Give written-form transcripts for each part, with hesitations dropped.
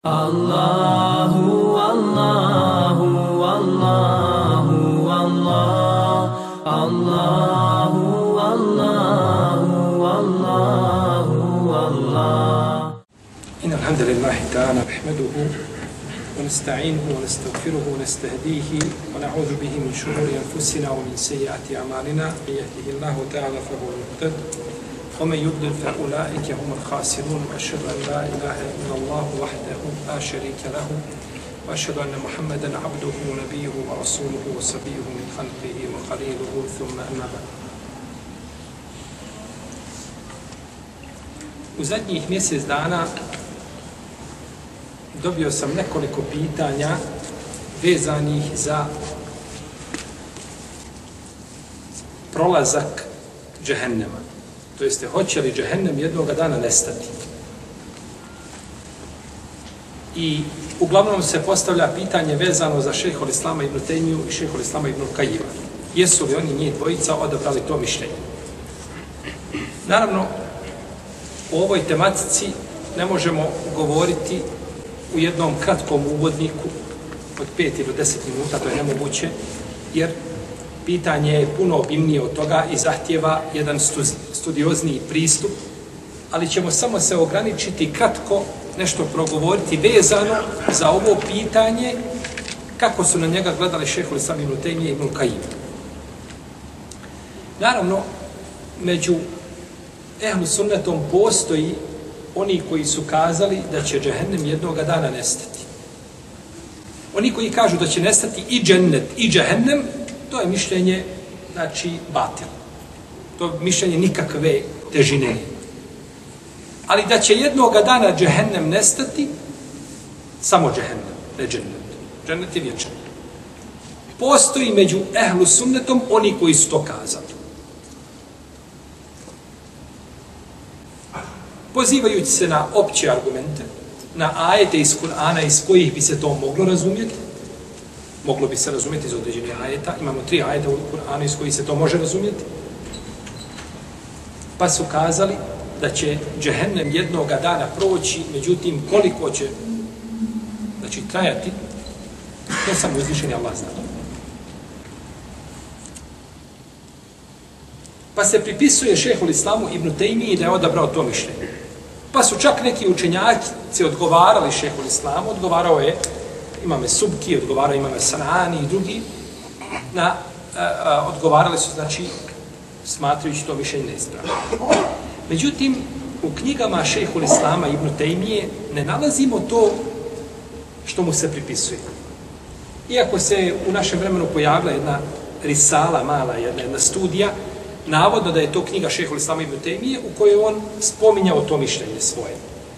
Allahu, Allahu, Allahu, Allah, Allahu, Allahu, Allahu, Allah. إن الحمد لله تعالى نحمده ونستعينه ونستغفره ونستهديه ونعوذ به من شرور أنفسنا ومن سيئات أعمالنا من يهده الله تعالى فهو المهتد ومن يضلل فأولئك هم الخاسرون وأشهد أن لا إله إلا الله وحده لا شريك له وأشهد أن محمدا عبده ونبيه ورسوله وصفيه من خلقه وخليله ثم أما بعد. U zadnjih mjesec dana dobio sam nekoliko pitanja vezanih za prolazak džehennema. To jeste, hoće li džehennem jednoga dana nestati? I uglavnom se postavlja pitanje vezano za šejhul Islama ibn Tejmiju i šejhul Islama ibn Kajima. Jesu li oni njih dvojica odabrali to mišljenje? Naravno, o ovoj tematici ne možemo govoriti u jednom kratkom uvodniku od 5 ili 10 minuta, to je nemoguće, jer pitanje je puno obimnije od toga i zahtjeva jedan studiozniji pristup, ali ćemo samo se ograničiti kratko nešto progovoriti vezano za ovo pitanje, kako su na njega gledali šejhul Islam ibn Tejmije i ibn Kajim. Naravno, među ehlu sunnetom postoji oni koji su kazali da će džehennem jednoga dana nestati. Oni koji kažu da će nestati i džennet i džehennem, to je mišljenje, znači, batil. To mišljenje nikakve težine nema. Ali da će jednoga dana džehennem nestati, samo džehennem, ne džennet. Džennet je vječan. Postoji među ehlu sunnetom oni koji su to kazali. Pozivajući se na opće argumente, na ajete iz Kur'ana iz kojih bi se to moglo razumjeti, moglo bi se razumjeti iz određenih ajeta, imamo 3 ajeta u Kur'anu iz kojih se to može razumjeti, pa su kazali da će džehennem jednoga dana proći, međutim koliko će, znači, trajati, to samo uzvišeni Allah zna. Pa se pripisuje šejhul Islamu ibn Tejmiji da je odabrao to mišljenje. Pa su čak neki učenjaci odgovarali šejhul Islamu, odgovarao je imame Subki, odgovarao imame Sanani i drugi, odgovarali su, znači, smatrajući to mišljenje neispravno. Međutim, u knjigama šejhul Islama ibn Tejmije ne nalazimo to što mu se pripisuje. Iako se u našem vremenu pojavila jedna risala mala, jedna studija, navodno da je to knjiga šejhul Islama ibn Tejmije u kojoj on spominjao to mišljenje svoje.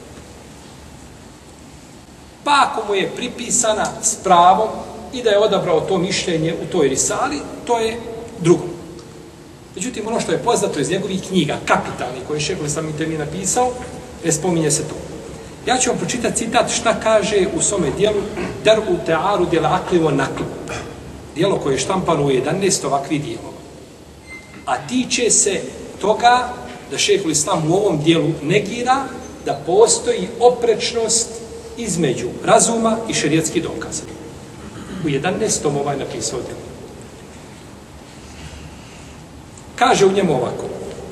Pa ako mu je pripisana s pravom i da je odabrao to mišljenje u toj risali, to je drugo. Međutim, ono što je poznato iz njegovih knjiga, kapitalnih, koje je šejhul Islam ibn Tejmije napisao, ne spominje se to. Ja ću vam pročitati citat šta kaže u svome dijelu Dar'u ta'arud al-aqli wa naql. Dijelo koje je štampano u 11 ovakvih dijelova. A tiče se toga da šejhul Islam u ovom dijelu negira da postoji oprečnost između razuma i šerijatskih dokaza. U 11. napisao dijelo. Kaže u njemu ovako: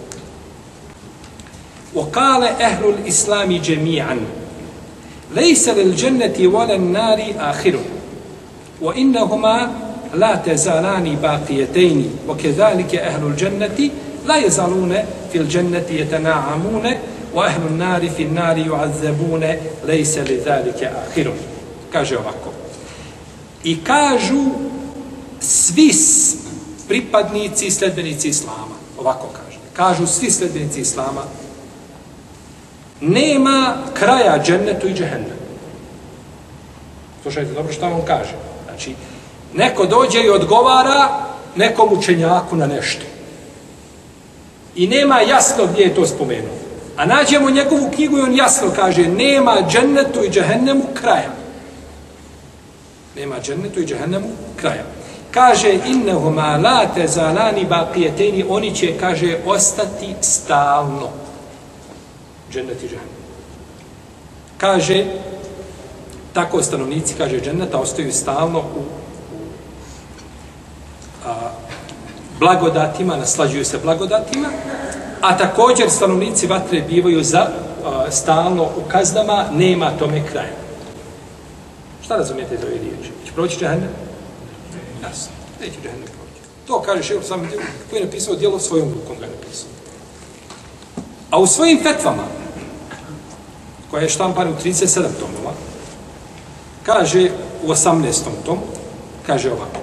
وَقَالَ أَهْلُ الْإِسْلَامِ جَمِيعًا لَيْسَ لِلْجَنَّةِ وَلَا النَّارِ آخِرٌ وَإِنَّهُمَا لا تزالان باقيتين وكذلك أهل الجنة لا يزالون في الجنة يتناعمون وأهل النار في النار يعذبون ليس لذلك آخر. Kaže ovako: i kažu svi pripadnici i sledbenici Islama, ovako kaže, kažu svi sledbenici Islama, nema kraja džennetu i džehennemu. Slušajte dobro šta on kaže. Znači, neko dođe i odgovara nekom učenjaku na nešto. I nema jasno gdje je to spomenuo. A nađemo njegovu knjigu i on jasno kaže: nema džennetu i džehennemu kraja. Nema džennetu i džehennemu kraja. Kaže: innehuma la tezalani baqijeteni, oni će, kaže, ostati stalno. Džennet i džehennem. Kaže: tako stanovnici, kaže, dženneta ostaju stalno u blagodatima, naslađuju se blagodatima, a također stanovnici vatre bivaju stalno u kaznama, nema tome kraja. Šta razumijete iz ove riječi? Će proći džehennem? Jasno, neće džehennem proći. To kaže šejh Islam koji je napisao djelo svojom rukom ga je napisao. A u svojim fetvama, koja je štampana u 37 tomova, kaže u 18. tomu, kaže ovako.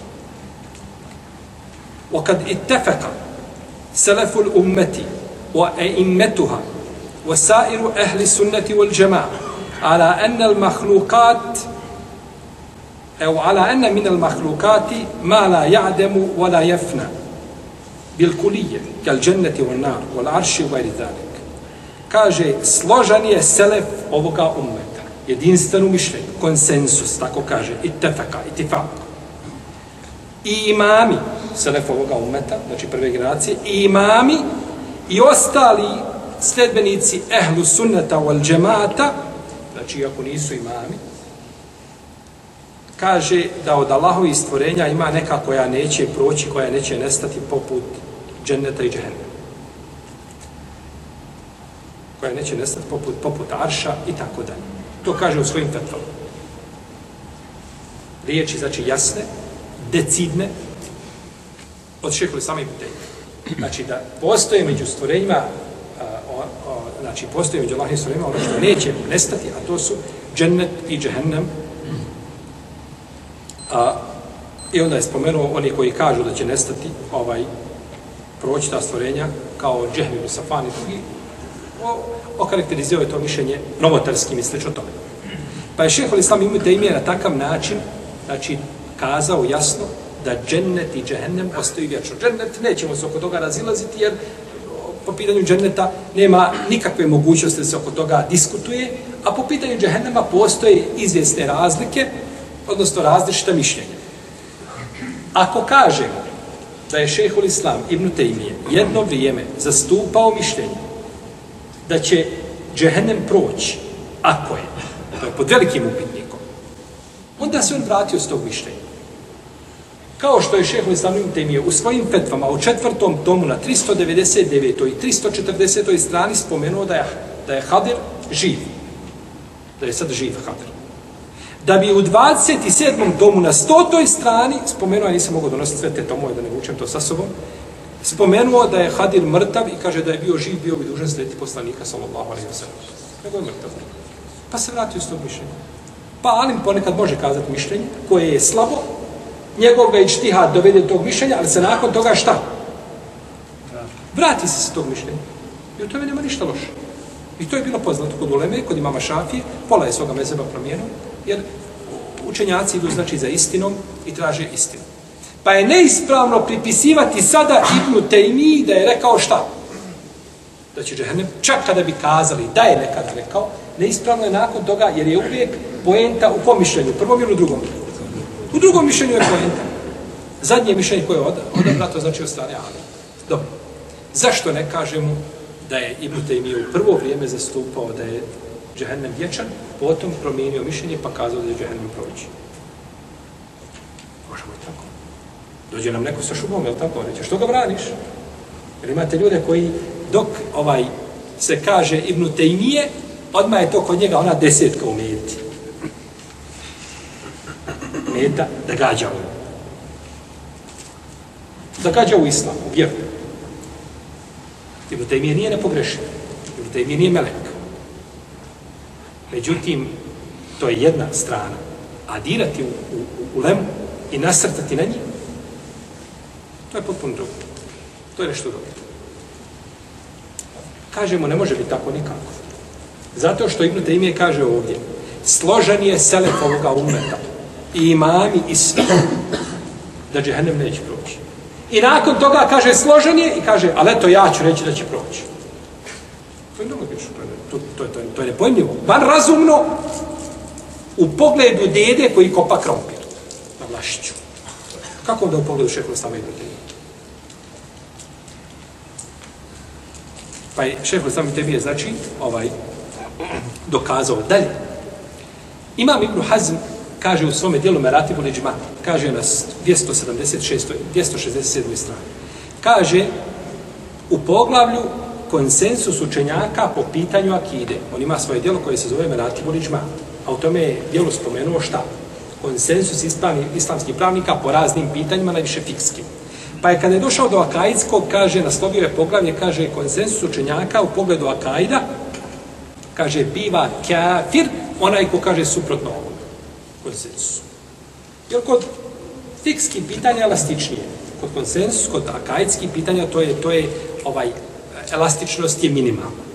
وَقَدْ اتَّفَقَ سَلَفُ الْأُمَّةِ وَأَئِمَّتُهَا وَسَائِرُ أَهْلِ السُنَّةِ وَالْجَمَاعَةِ على أن المخلوقات أو على أن من المخلوقات ما لا يعدم ولا يفنى بالكلية كالجنة والنار والعرش وغير ذلك. Kaže, složan je selef ovoga ummeta. Jedinstveno mišljenje, konsensus, tako kaže, ittefaka, itifak. I imami selef ovoga ummeta, znači prve generacije, i imami i ostali sledbenici ehlu sunneta wal džemata, znači iako nisu imami, kaže da od Allahovih stvorenja ima neka koja neće proći, koja neće nestati poput dženneta i džehennema. Koja neće nestati poput arša i tako dalje. To kaže u svojim fetvama. Riječi, znači, jasne, decidne, od šehhul islama ibn Tejmije. Znači, da postoje među stvorenjima, znači, postoje među Allahovim stvorenjima ono što neće nestati, a to su džennet i džehennem. I onda je spomenuo oni koji kažu da će nestati proći ta stvorenja kao Džehmi ibn Safan i drugi, okarakterizio je to mišljenje novotarskim i slično tome. Pa je šehhul islam ibn Tejmije na takav način, znači, kazao jasno da džennet i džehennem ostaju vječno. Džennet nećemo se oko toga razilaziti jer po pitanju dženneta nema nikakve mogućnosti da se oko toga diskutuje, a po pitanju džehennema postoje izvjesne razlike, odnosno različita mišljenja. Ako kažemo da je šejhul islam ibn Tejmije jedno vrijeme zastupao mišljenje da će džehennem proći, ako je, to je pod velikim upitnikom, onda se on vratio s tog mišljenja. Kao što je šejhul islam ibn Tejmije u svojim fetvama u 4. tomu na 399. i 340. strani spomenuo da je Hadir živ. Da je sad živ Hadir. Da bi u 27. tomu na 100. strani spomenuo, ja nisam mogao donositi sve te tomove da ne vučem to sa sobom, spomenuo da je Hadir mrtav i kaže da je bio živ, bio bi dužan slijediti poslanika sallallahu alejhi ve sellem. Nego je mrtav. Pa se vratio s tog mišljenja. Pa alim ponekad može kazati mišljenje koje je slabo, njegov ga ičtihad dovede do tog mišljenja, ali se nakon toga šta? Vrati se s tog mišljenja. I u tome nema ništa loše. I to je bilo poznato kod uleme, kod imama Šafije, pola je svoga mezheba promijenio, jer učenjaci idu znači za istinom i traže istinu. Pa je neispravno pripisivati sada Ibnu Tejmiji da je rekao šta? Da će džehennem, čak kada bi kazali da je nekada rekao, neispravno je nakon toga, jer je uvijek poenta u kom mišljenju, prvom ili u drugom? U drugom mišljenju je poenta. Zadnje mišljenje koje je odabrato, znači od strane Ali. Dobro. Zašto ne kažemo da je Ibn Tejmije u prvo vrijeme zastupao da je džehennem vječan, potom promijenio mišljenje pa kazao da je džehennem proći? Možemo i tako. Dođe nam neko sa šubom, jel tako? Reće, što ga braniš? Jer imate ljude koji dok se kaže Ibn Tejmije, odmah je to kod njega ona 10 u meti. Meta da gađa u. Da gađa u islamu, u vjeru. Ibn Tejmije nije nepogrešen. Ibn Tejmije nije melek. Međutim, to je jedna strana. A dirati u lemu i nasrtati na njih, to je potpuno drugo. To je nešto drugo. Kažemo, ne može biti tako nikako. Zato što Ibn Tejmije kaže ovdje, složan je selef ovoga ummeta, i imami i svi, da džehennem neće proći. I nakon toga kaže složen je i kaže, ali eto ja ću reći da će proći. To je nelogično, to je nepojmljivo. Van razumno u pogledu dede koji kopa krompir na Vlašiću. Kako onda u pogledu šehhul islama Ibn Tejmije? Pa je šehhul islama Ibn Tejmije znači dokazao dalje Imam Ibn Hazm kaže u svome dijelu Meratibul Iđma, kaže na 267. strani, kaže u poglavlju konsensus učenjaka po pitanju akide. On ima svoje dijelo koje se zove Meratibul Iđma, a u tome je dijelu spomenuo šta? Konsensus islamskih pravnika po raznim pitanjima, najviše fikskim. Pa je kada je došao do akaidskog, kaže, naslovio je poglavlje, kaže, konsensus učenjaka u pogledu akaida, kaže, biva kafir, onaj ko kaže suprotno ovom konsensusu. Jer kod fikskih pitanja elastičnije. Kod konsensus, kod akaidskih pitanja, to je elastičnost je minimalna.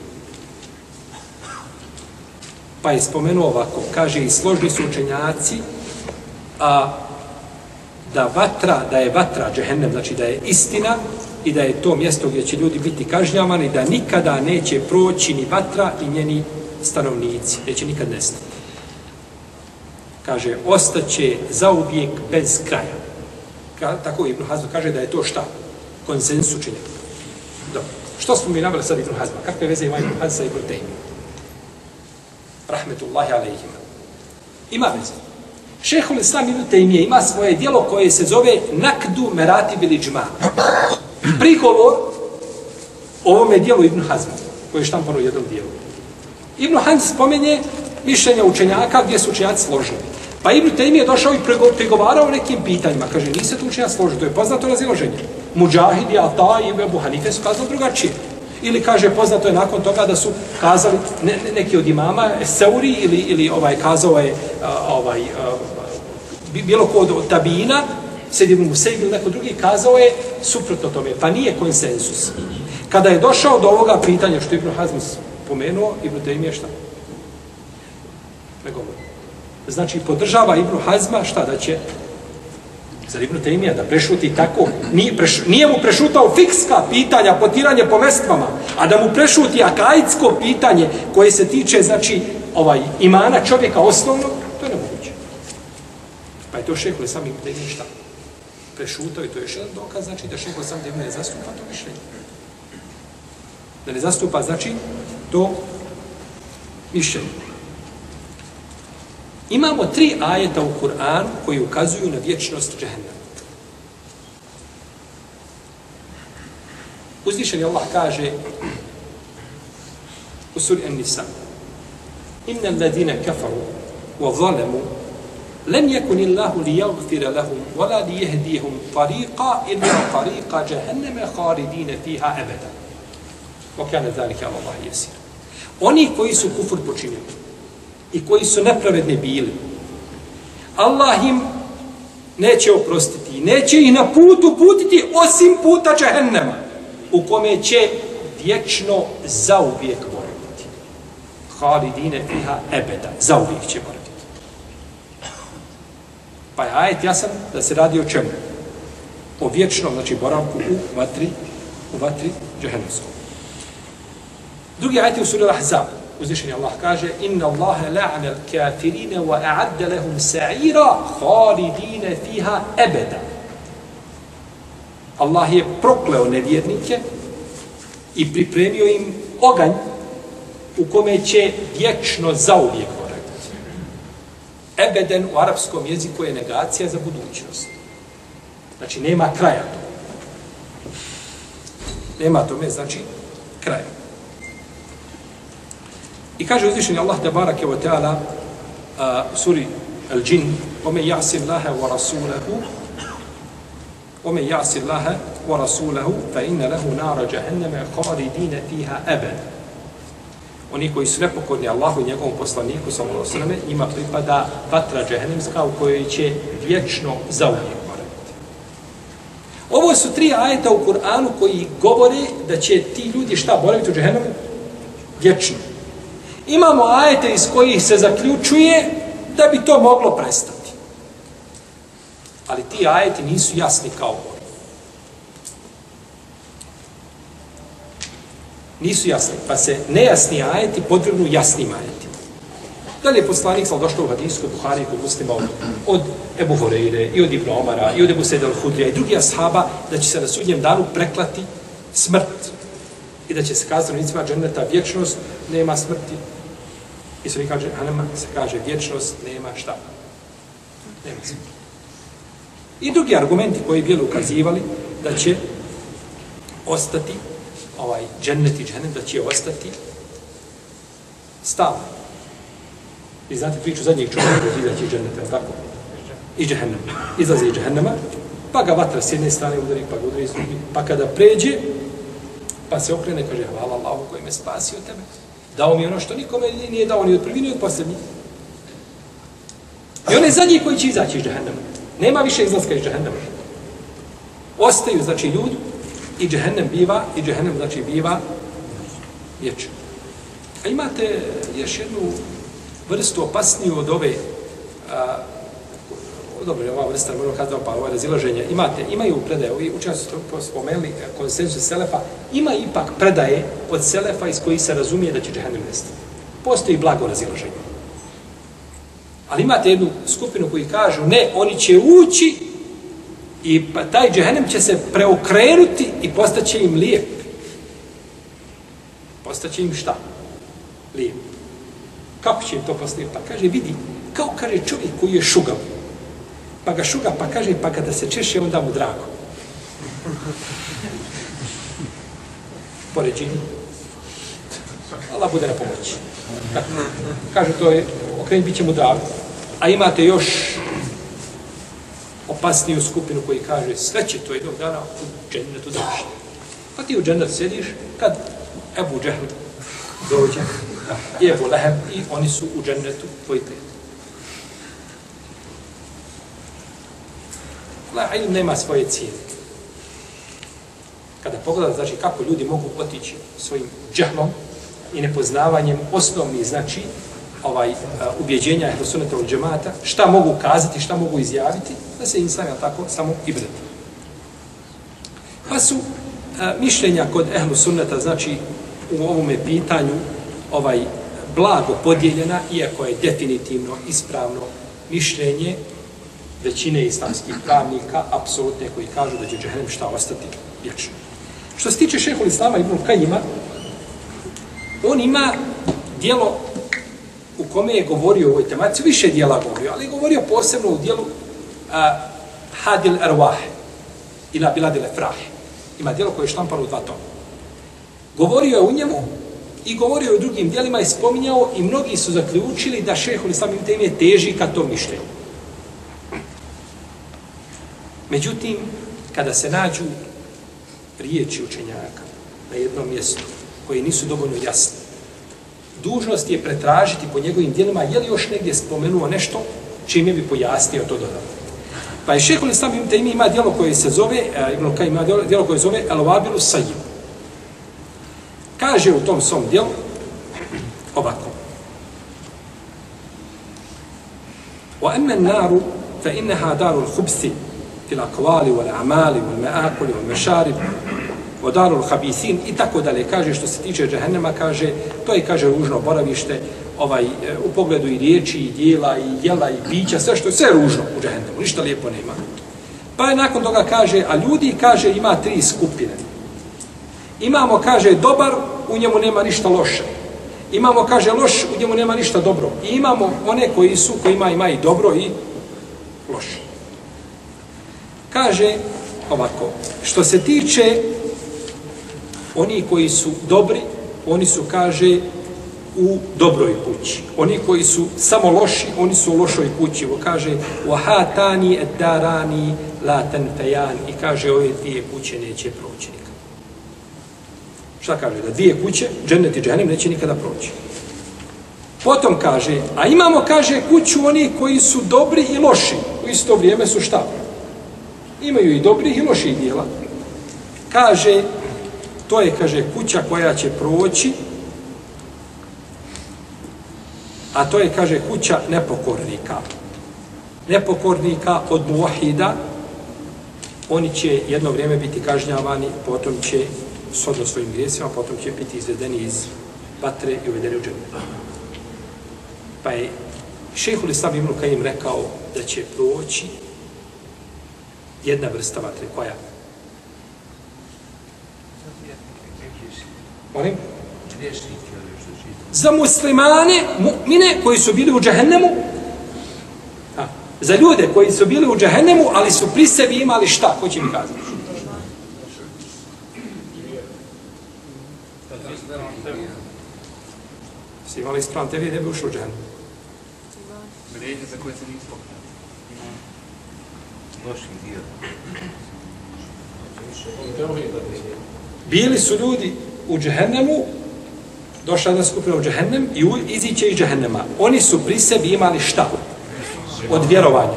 Pa je spomenuo ovako, kaže, i složni su učenjaci, da je vatra džehennem, znači da je istina i da je to mjesto gdje će ljudi biti kažnjavani i da nikada neće proći ni vatra i njeni stanovnici, neće nikad nestati. Kaže, ostaće zauvijek bez kraja. Tako Ibn Hazm kaže da je to šta? Konsensus učenjaka. Dobro. Što smo mi naveli sad Ibn Hazma? Kakve veze ima Ibn Hazm sa Ibn Tejmijom? Rahmetullahi alejhima. Ima veze. Šejhul Islam Ibn Tejmije ima svoje djelo koje se zove Nakdu Meratibil Iđma. Prigovor ovome djelu Ibn Hazma, koji je štampano u jednom dijelu. Ibn Hazm spomenje mišljenja učenjaka gdje su učenjaci složili. Pa Ibn Tejmije je došao i prigovarao o nekim pitanjima. Kaže, niste tu učenjaci složili, to je poznato razilaženje. Mudžahid i Ata i Ebu Hanife su kazali drugačije. Ili kaže, poznato je nakon toga da su kazali neki od imama, Seuri ili kazao je bilo ko od tabina, Sejid ibn Musaib ili neko drugi, kazao je suprotno tome. Pa nije konsensus. Kada je došao do ovoga pitanja, što Ibn Hazm pomenuo, Ibn Tejmije šta? Ne govori. Znači, podržava Ibn Hazma šta da će? Zar Ibn Tejmija da prešuti tako? Nije mu prešutao fikska pitanja, potiranje po mestvama, a da mu prešuti akaidsko pitanje koje se tiče, znači, imana čovjeka osnovnog, to je nemoguće. Pa je to Šejhul Islam Ibn Tejmija šta? Prešutao i to je još jedan dokaz, znači da Šejhul Islam Ibn ne zastupa to mišljenje. Da ne zastupa, znači, to mišljenje. Imamo 3 ajeta u Kur'anu koji ukazuju na vječnost džehennema. Uzvišeni Allah kaže u suri An-Nisa: Inna alladhina kafaru wa zalamu lam yakun Allahu liyaghfira lahum wa la liyahdihum tariqa illa tariqa jahannama khalidina fiha abada. Wa kana dhalika 'ala Allahi yasir. Oni koji su kufr počinili i koji su nepravedni bili, Allah im neće oprostiti i neće ih na putu putiti osim puta džehennema, u kome će vječno zauvijek boraviti. Halidine fiha ebeda, zauvijek će boraviti. Pa je ajet jasan da se radi o čemu? O vječnom, znači boravku u vatri džehennemskom. Drugi ajet je u suri Al-Ahzab. Uzvišeni Allah kaže: Inna Allaha la'ana al-kafirina wa a'adda lahum sa'ira khalidina fiha abada. Allah je prokleo nevjernike i pripremio im oganj u kome će vječno zauvijek boraviti. Ebeden u arapskom jeziku je negacija za budućnost. Znači nema kraja to. Nema tome, znači kraja. I kaže uzvišeni Allah tebarake wa ta'ala u suri Al-Džin: وَمَنْ يَعْصِ اللَّهَ وَرَسُولَهُ فَإِنَّ لَهُ نَارَ جَهَنَّمَ خَالِدِينَ فِيهَا أَبَدًا. Oni koji su nepokorni Allahu i njegovom poslaniku sallallahu alejhi ve selleme, njima pripada vatra džehennemska u kojoj će vječno zauvijek boraviti. Ovo su 3 ajeta u Kur'anu koji govore da će ti ljudi šta boraviti u džehennemu? Vječno. Imamo ajete iz kojih se zaključuje da bi to moglo prestati. Ali ti ajeti nisu jasni kao ovo. Nisu jasni, pa se nejasni ajeti podvrgnu jasnim ajetima. Da li je poslanik došao u hadisu kod Buhari i kod Muslima od Ebu Hureyre i od Ibn Omara i od Ebu Sejda al-Hudrija i drugih ashaba da će se na sudnjem danu preklati smrt i da će se kazati stanovnicima dženneta vječnost, nema smrti. I sve kaže, Hanema se kaže, vječnost nema šta. Nema se. I drugi argumenti koji bili ukazivali da će ostati džennet i džennet, da će ostati stalno. Vi znate priču zadnjeg čovjeka da izaći iz dženneta, tako? Iz džehennema. Izlazi iz džehennema, pa ga vatra s jedne strane udari, pa ga udari s druge. Pa kada pređe, pa se okrene, kaže, hvala Allahu koji me spasio od tebe. Dao mi ono što nikome nije dao ni od prvi, ni od posljednji. I on je zadnji koji će izaći iz džehennema. Nema više izlaska iz džehennema. Ostaju, znači, ljudi i džehennem biva vječan. A imate još jednu vrstu opasniju od ove, dobro je ova vrsta, možemo kazati, pa ova razilaženja, imaju predaje, ovi učenjaci su spomenuli konsenzus Selefa, ima ipak predaje od Selefa iz kojih se razumije da će džehennem nestati. Postoji blago razilaženje. Ali imate jednu skupinu koji kažu, ne, oni će ući i taj džehennem će se preokrenuti i postaće im lijep. Postaće im šta? Lijep. Kako će im to postati? Pa kaže, vidi, kao kaže čovjek koji je šugav. Pa ga šuga, pa kaže, pa kada se češe, onda mu drago. Poređenje. Allah bude na pomoći. Kaže, to je, okrenut, bit će mu drago. A imate još opasniju skupinu koji kaže, sve će to jednog dana u džennetu završiti. Pa ti u džennetu sjediš, kad Ebu Džehl dođe, i Ebu Leheb, i oni su u džennetu tvoji prijatelji. Ilm nema svoje cijene. Kada pogledate, znači, kako ljudi mogu otići svojim džehlom i nepoznavanjem osnovnih, znači, ubjeđenja ehlu sunneta wal džemata, šta mogu kazati, šta mogu izjaviti, da se insan, tako, samo ibret. Pa su mišljenja kod ehlu sunneta, znači, u ovome pitanju, blago podijeljena, iako je definitivno ispravno mišljenje većine islamskih pravnika, apsolutne, koji kažu da će džehennem šta ostati vječno. Što se tiče šejhul Islama ibn Kajima, on ima dijelo u kome je govorio o ovoj tematici, više dijela govorio, ali je govorio posebno u dijelu Hadil Erwah ila Biladil Efrah. Ima dijelo koje je štampano u 2 toma. Govorio je u njemu i govorio je u drugim dijelima i spominjao i mnogi su zaključili da šejhul Islam ibn Tejmije teži ka tom mišljenju. Međutim, kada se nađu riječi učenjaka na jednom mjestu koje nisu dovoljno jasne, dužnost je pretražiti po njegovim dijelima je li još negdje spomenuo nešto čime bi pojasnio to dodatno. Pa je šejhul Islam ibn Tejmije ima dijelo koje se zove, Ibn Kajim ima dijelo koje se zove El-Wabilu Sajib. Kaže u tom svom dijelu ovako. وَأَمَّا النَّارُ فَإِنَّهَا دَارُ الْخُبْثِ في الأقوال والأعمال والمآكل والمشارب ودار الخبيثين i tako dalje. Kaže što se tiče džehennema, kaže to je, kaže, ružno boravište, u pogledu i riječi i dijela i jela i pića, sve je ružno u džehennemu, ništa lijepo nema. Pa je nakon toga kaže, a ljudi, kaže, ima 3 skupine. Imamo, kaže, dobar, u njemu nema ništa loše. Imamo, kaže, loš, u njemu nema ništa dobro. I imamo one koji ima i dobro i loše. Kaže ovako, što se tiče oni koji su dobri, oni su, kaže, u dobroj kući. Oni koji su samo loši, oni su u lošoj kući. Ovo kaže, وَهَاتَانِ اَدَّارَانِ لَا تَنْفَيَانِ i kaže, ove 2 kuće neće proći nikada. Šta kaže? Da 2 kuće, džennet i džehennem, neće nikada proći. Potom kaže, a imamo, kaže, kuću oni koji su dobri i loši. U isto vrijeme su šta? Imaju i dobrih i loših dijela. Kaže, to je, kaže, kuća koja će proći, a to je, kaže, kuća nepokornika. Nepokornika od muvahida, oni će jedno vrijeme biti kažnjavani, potom će, shodno svojim grijesima, potom će biti izvedeni iz vatre i uvedeni u džennet. Pa je šejhul Islam ibn Kajim rekao da će proći jedna vrsta vatre, koja? Molim? Za muslimane, mu'mine koji su bili u džehennemu, za ljude koji su bili u džehennemu, ali su pri sebi imali šta? Ko će mi kazati? Si imali ispravan tebi, ne bi ušao u džehennem. Mreže za koje se nisu pokrenuli. Loših dio. Bili su ljudi u džehennemu, došla jedna skupina u džehennem i iziće iz džehennema. Oni su pri sebi imali šta? Od vjerovanja.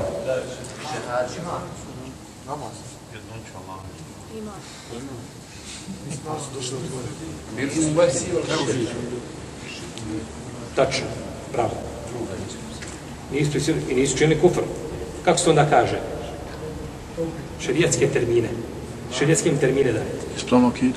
Tačno, bravo. Nisu činili kufr. Kako se onda kaže? Šerijatske termine. Šerijatske im termine dajete. Ispravno akidu.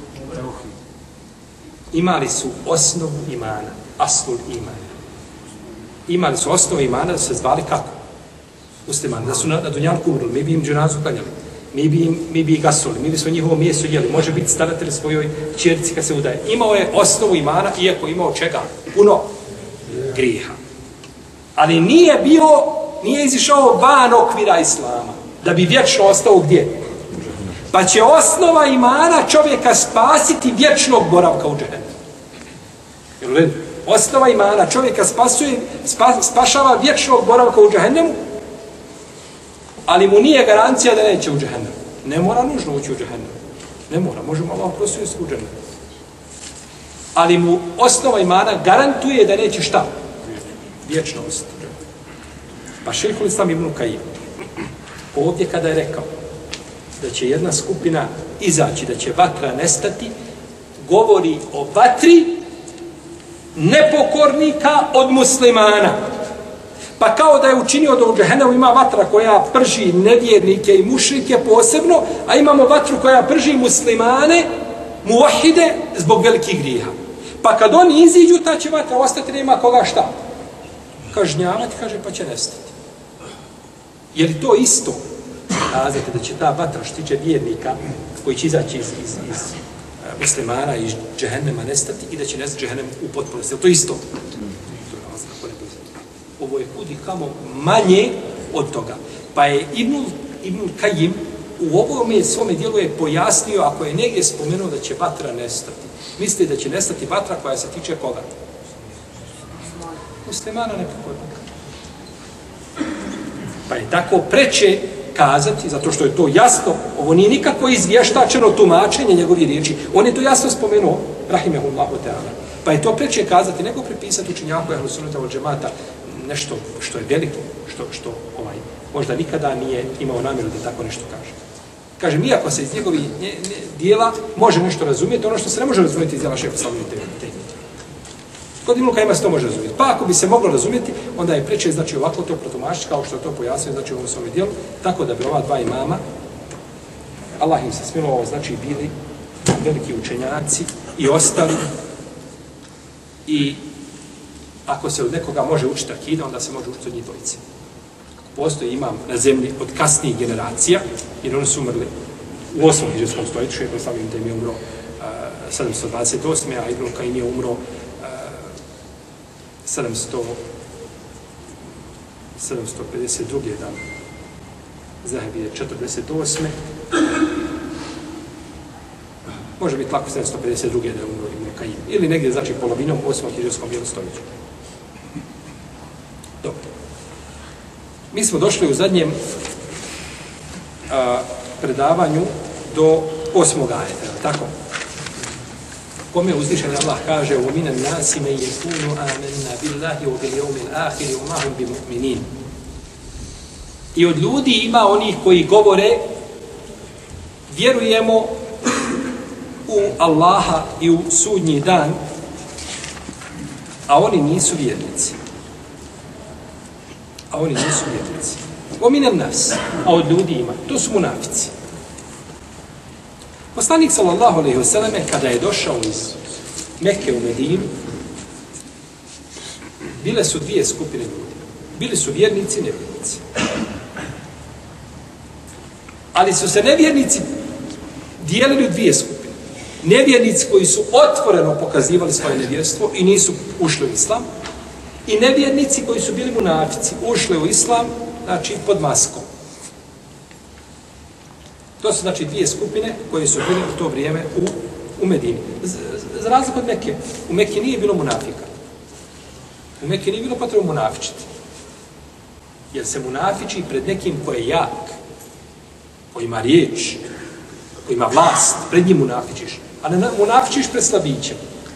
Imali su osnovu imana. Aslul imana. Imali su osnovu imana da se zvali kako? Muslimani. Da su na dunjalku umrli. Mi bi im dženazu klanjali. Mi bi ih gasuli. Mi bi smo njihovo mjesto jeli. Može biti staratelj svojoj ćerci kad se udaje. Imao je osnovu imana, iako imao čega? Puno grijeha. Ali nije izišao van okvira islama. Da bi vječno ostao gdje? Pa će osnova imana čovjeka spasiti vječnog boravka u džehennemu. Osnova imana čovjeka spašava vječnog boravka u džehennemu, ali mu nije garancija da neće u džehennemu. Ne mora nužno ući u džehennemu. Ne mora, možemo Allah prosvijesti u džehennemu. Ali mu osnova imana garantuje da neće šta? Vječno ostati. Pa šejhul Islam ibn Kajim ovdje kada je rekao da će jedna skupina izaći, da će vatra nestati, govori o vatri nepokornika od muslimana. Pa kao da je učinio da u džehennemu ima vatra koja prži nevjernike i mušrike posebno, a imamo vatru koja prži muslimane, muvahide, zbog velikih grijeha. Pa kad oni iziđu, ta će vatra ostati, nema koga šta? Kažnjavati, kaže, pa će nestati. Je li to isto? Kazate da će ta vatra što tiče vjernika koji će izaći iz muslimana, iz džehennema nestati i da će nestati džehennem u potpunosti. Je to isto? Ovo je kudi kamo manje od toga. Pa je Ibn Kajim u ovome svome dijelu je pojasnio, ako je negdje spomenuo da će vatra nestati. Misli da će nestati vatra koja se tiče koga? Muslimana nepokornika. Pa je tako preče kazati, zato što je to jasno, ovo nije nikako izvještačeno tumačenje njegovih riječi. On je to jasno spomenuo, rahimehullahu ta'ala. Pa je to preče kazati, nego pripisati učenjaku ehlu sunneta wal džemata nešto što je veliko, što možda nikada nije imao namjeru da tako nešto kaže. Kažem, iako se iz njegovih dijela može nešto razumjeti, ono što se ne može razumjeti iz dijela šeha Islamove teme. Kod Ibn Kajima se to može razumjeti. Pa ako bi se moglo razumjeti, onda je preče, znači ovako to protumačiti, kao što je to pojasnio, znači u ovom svome dijelu, tako da bi ova dva imama, Allah im se smilovao, znači bili veliki učenjaci i ostali. I ako se od nekoga može učiti akida, onda se može učiti od njih dvojice. Postoji imam na zemlji od kasnijih generacija, jer oni su umrli u 8. hidžetskom stoljeću, Šejh Islam ibn Tejmija umro 728. a Ibn Kajim je umro 752. dan. Zahebi je 48. Može biti lako 752. da je umro Ibn Kajim. Ili negdje, znači, polovinom 8. hidžetskom stoljeću. Dobro. Mi smo došli u zadnjem predavanju do 8. ajeta, tako? Kome uzvišen Allah kaže u minan nasi men yakunu amanna billahi wa bil yawmil akhir wa ma hum bimu'minin. I od ljudi ima onih koji govore vjerujemo u Allaha i u sudnji dan, a oni nisu vjernici. O minan nas, a od ljudi ima. To su munafici. Poslanik sallallahu alejhi ve selleme kada je došao iz Mekke u Medinu, bile su dvije skupine ljudi. Bili su vjernici i nevjernici. Ali su se nevjernici dijelili u dvije skupine. nevjernici koji su otvoreno pokazivali svoje nevjerstvo i nisu ušli u islam, i nevjernici koji su bili munafici, ušli u islam, znači pod maskom. To su znači dvije skupine koje su bile u to vrijeme u Medini. Za razliku od Mekke, u Mekke nije bilo munafika. U Mekke nije bilo potrebno munafičiti. Jer se munafiči pred nekim ko je jak, ko ima riječ, ko ima vlast, pred njim munafičiš. A ne munafičiš pred slabićem.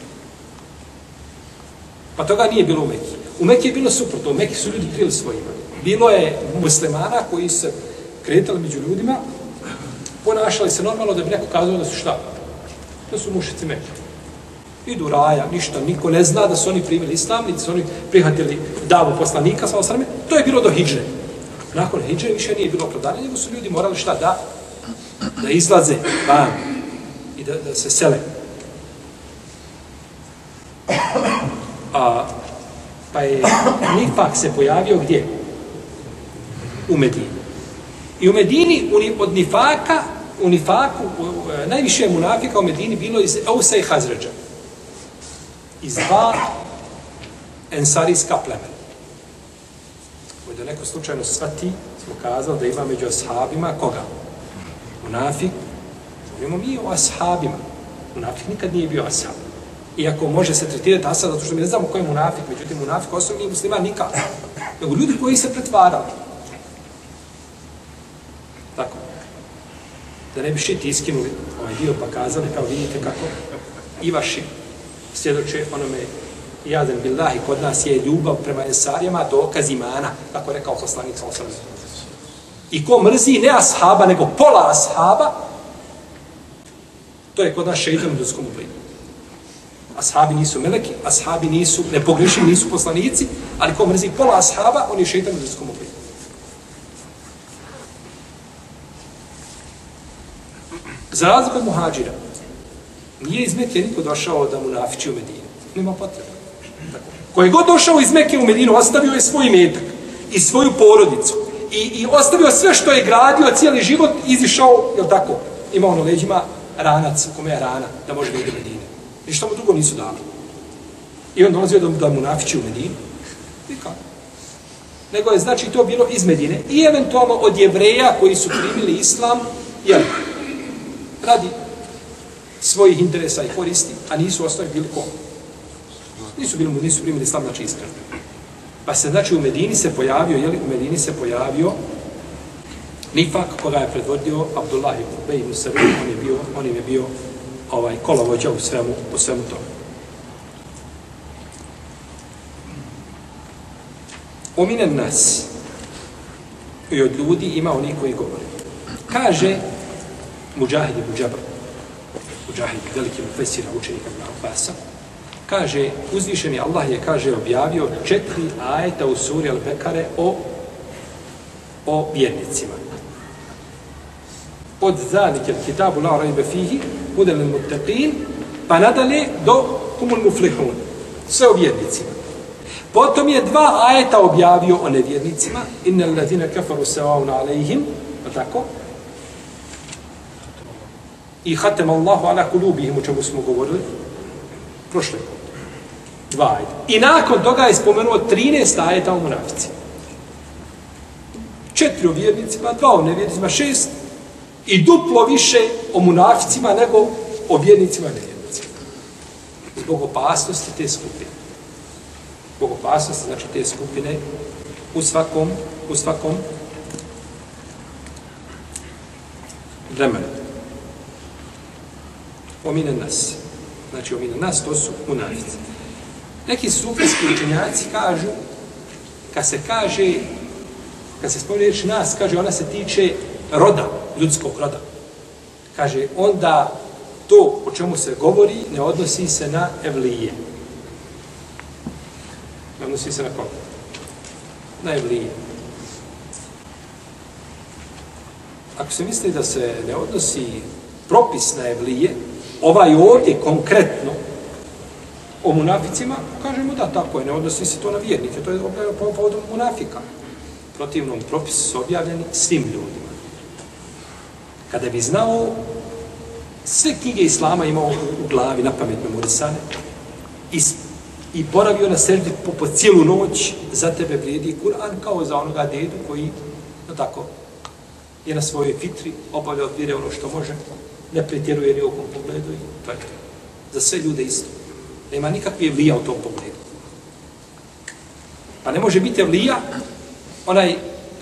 Pa toga nije bilo u Mekke. U Mekke je bilo suprotno, u Mekke su ljudi krili svojima. Bilo je muslimana koji se kretali među ljudima, ponašali se normalno da bi neko kazao da su šta? Da su mušici Mekke. Idu raja, ništa, niko ne zna da su oni primili islam, niti su oni prihvatili davu poslanika, to je bilo do hidžre. Nakon hidžre više nije bilo opravdanje, nego su ljudi morali šta? Da izlaze van i da se sele. Pa je nifak se pojavio gdje? U Medini. I u Medini od nifaka, u nifaku, najviše munafika u Medini bilo iz Eusa i Hazređa. Iz dva ensarijska plemena. Da neko slučajno shvati, smo kazali da ima među ashabima koga? Munafik. Govorimo mi o ashabima. Munafik nikad nije bio ashab. Iako može se tretirati ashab, zato što mi ne znamo ko je munafik, međutim munafik osobni musliman nikad. Nego ljudi koji se pretvarali. Tako. Da ne bi šiti iskinuli ovaj dio pa kazali, kao vidite kako i vaši svjedoče onome jadan billahi, kod nas je ljubav prema ensarijama dokaz imana, tako je rekao poslanik sallallahu alejhi ve sellem. I ko mrzi ne ashaba, nego pola ashaba, to je kod nas šeitan u ljudskom obliku. Ashabi nisu meleki, ashabi nisu nepogrešivi, nisu poslanici, ali ko mrzi pola ashaba, on je šeitan u ljudskom obliku. Za razliku od muhađira, nije iz Mekke niko došao da munafiči u Medinu. Nema potrebe. Ko je god došao iz Mekke u Medinu, ostavio je svoj imetak i svoju porodicu. I ostavio sve što je gradio, cijeli život, izišao, jel tako, imao na leđima ranac, kome je rana, da može da ide u Medinu. Ništa mu drugo nisu dali. I on dolazio da munafiči u Medinu. Nikako. Nego je znači to bilo iz Medine. I eventualno od Jevreja koji su primili islam, jel, radi svojih interesa i koristi, a nisu ostali bili ko? Nisu primili islam, znači iskreno. Pa se znači u Medini se pojavio, u Medini se pojavio nifak koga je predvodio Abdullah ibn Ubej ibn Salul, on je bio kolovođa u svemu tome. Ominen nas i od ljudi ima oni koji govore. Kaže Mujahid ibn Džabr, Mujahid, veliki mufesir, učenika Ibn Abbasa, kaže, uzvišeni Allah je, kaže, objavio 4 ajeta u suri Al-Bekare o vjernicima. Od zalike kitabu la rajbe fihi, hudan lil muttaqin, pa nadalje do humul muflihun. Sve o vjernicima. Potom je 2 ajeta objavio o nevjernicima, innal ladina kafaru sawa'un alejhim, tako? I hatem Allahu ala kulubihim, o čemu smo govorili prošle put. 2 ajeta. I nakon toga je spomenuo 13 ajeta o munaficima. 4 o vjernicima, 2 o nevjernicima, 6 i duplo više o munaficima nego o vjernicima i nevjernicima. Zbog opasnosti te skupine. Zbog opasnosti, znači te skupine u svakom vremenu. Omine nas. Znači, omine nas, to su munafici. Neki sufijski učenjaci kažu, kad se spomni reč nas, kaže, ona se tiče roda, ljudskog roda. Kaže, onda to o čemu se govori ne odnosi se na evlije. Ne odnosi se na koga? Na evlije. Ako se misli da se ne odnosi propis na evlije, ovaj ovdje konkretno o munaficima, kažemo da tako je, ne odnosi se to na vjernike, to je povodom munafika. Protivnom propisu su objavljeni svim ljudima. Kada bi znao sve knjige Islama imao u glavi, na pamet memorisane, i boravio na seždi po cijelu noć, za tebe vrijedi Kur'an kao za onoga dedu koji, no tako, je na svojoj fitri, obavlja odbire ono što može, ne pretjeruje ni u ovom pogledu i to je to. Za sve ljude isto. Nema nikakve evlija u tom pogledu. Pa ne može biti evlija, onaj,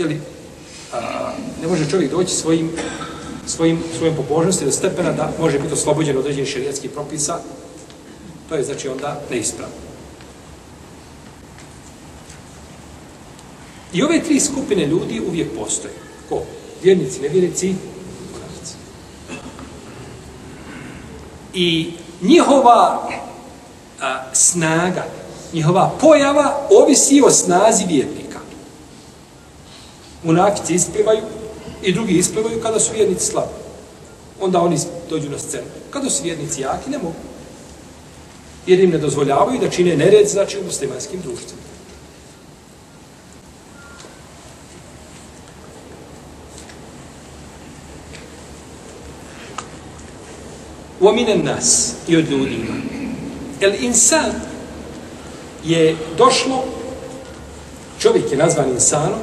ne može čovjek doći svojom pobožnosti do stepena da može biti oslobođen od određenih šerijatskih propisa, to je znači onda neispravno. I ove tri skupine ljudi uvijek postoje. Ko? Vjernici, nevjernici, munafici. I njihova snaga, njihova pojava ovisi o snazi vjernika. Munafici isplivaju i drugi isplivaju kada su vjernici slabi. Onda oni dođu na scenu. Kada su vjernici jaki, ne mogu. Jer im ne dozvoljavaju da čine nered, znači u muslimanskim društvima. وَمِنَ nas i od ljudi ima. El insan je došlo, čovjek je nazvan insanom,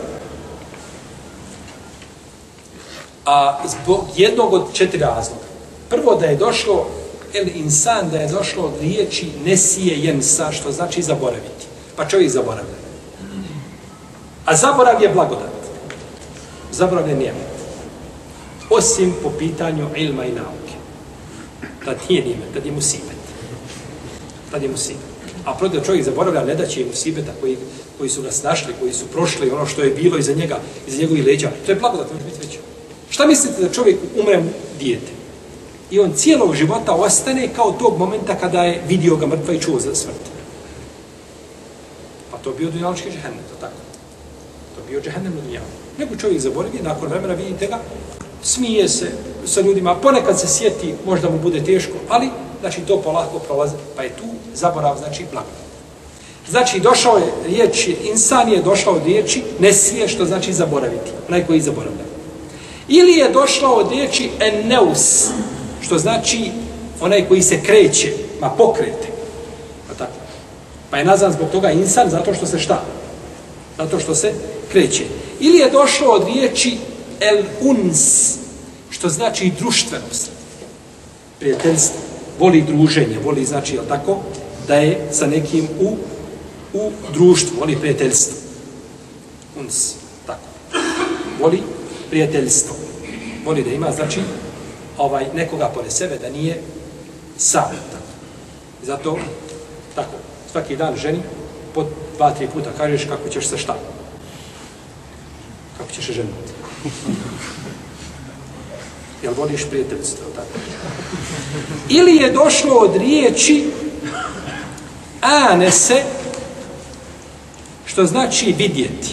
a zbog jednog od 4 razloga. Prvo da je došlo, el insan, da je došlo od riječi nesije jensa, što znači zaboraviti. Pa čovjek zaboravlja. A zaborav je blagodat. Zaborav je nijemet. Osim po pitanju ilma i nauke. Tad nije nijemet, tad je musibet. Tad je musibet. A protiv čovjek zaboravlja, ne da će im musibeta koji su ga snašli, koji su prošli, ono što je bilo iza njega, iza njegovih leđa. To je blagodat, može biti veće. Šta mislite da čovjek umre mu dijete? I on cijelog života ostane kao tog momenta kada je vidio ga mrtva i čuo za smrt. Pa to je bio dunjalički džehennem, to tako. To je bio džehennem na dunjalu. Nego čovjek zaboravi, nakon vremena vidite ga, smije se sa ljudima, ponekad se sjeti, možda mu bude teško, ali znači to polako prolazi, pa je tu zaborav, znači blagodat. Znači došao je riječ, insan je došao od riječi nesije, što znači zaboraviti, onaj koji zaboravlja. Ili je došao od riječi enneus, što znači onaj koji se kreće, ma pokrete. Pa tako. Pa je nazvan zbog toga insan, zato što se šta? Zato što se kreće. Ili je došlo od riječi el uns, što znači društvenost. Prijateljstvo. Voli druženje, voli znači, jel tako, da je sa nekim u društvu, voli prijateljstvo. Uns, tako. Voli prijateljstvo. Voli da ima, znači, nekoga pored sebe, da nije sam. Tako. Zato, tako, svaki dan ženi, po 2-3 puta kažeš kako ćeš se šta. Kako ćeš se ženiti. Jel voliš prijateljstvo, tako? Ili je došlo od riječi anese, što znači vidjeti.